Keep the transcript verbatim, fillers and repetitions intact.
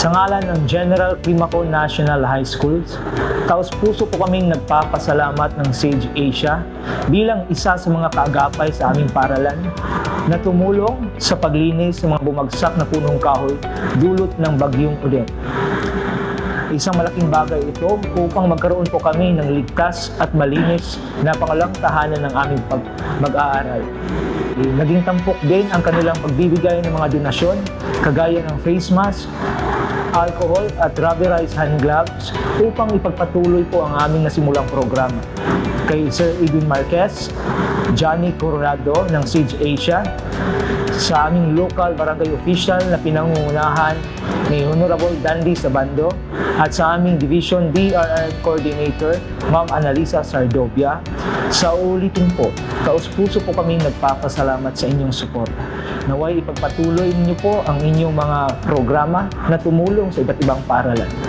Sa ngalan ng General Climaco National High Schools, taos-puso po kaming nagpapasalamat ng Sage Asia bilang isa sa mga kaagapay sa aming paralan na tumulong sa paglinis ng mga bumagsak na punong kahoy dulot ng bagyong Odette. Isang malaking bagay ito upang magkaroon po kami ng ligtas at malinis na pangalang tahanan ng aming mag-aaral. Naging tampok din ang kanilang pagbibigay ng mga donasyon kagaya ng face mask, alcohol at rubberized hand gloves upang ipagpatuloy po ang aming nasimulang programa. Kay Sir Edwin Marquez, Johnny Coronado ng Sage Asia, sa aming local barangay official na pinangungunahan ni Honorable Dandy Sabando, at sa aming Division D R R Coordinator, Ma'am Analisa Sardobia. Sa ulitin po, taos-puso po kami nagpapasalamat sa inyong suporta. Naway ipagpatuloy niyo po ang inyong mga programa na tumulong sa iba't ibang paaralan.